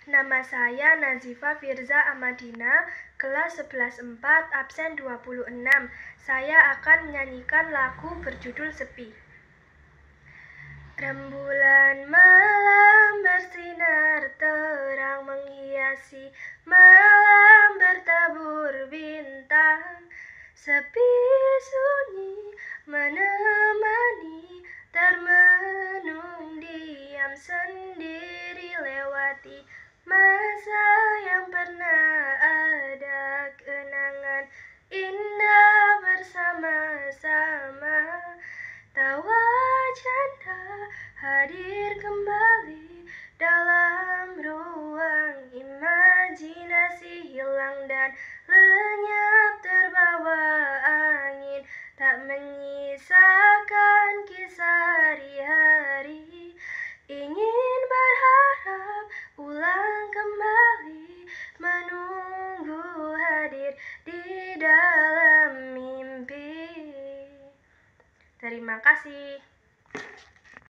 Nama saya Nazifa Firza Amadina, kelas 11-4, absen 26. Saya akan menyanyikan lagu berjudul Sepi. Rembulan malam bersinar terang menghiasi malam bertabur bintang. Sepi sunyi menemani termenung diam sendiri lewati masa yang pernah ada kenangan indah bersama-sama. Tawa canda hadir kembali dalam ruang imajinasi, hilang dan lenyap terbawa angin, tak menyisakan kisah hari-hari. Ingin berharap ulang kembali, menunggu hadir di dalam mimpi. Terima kasih.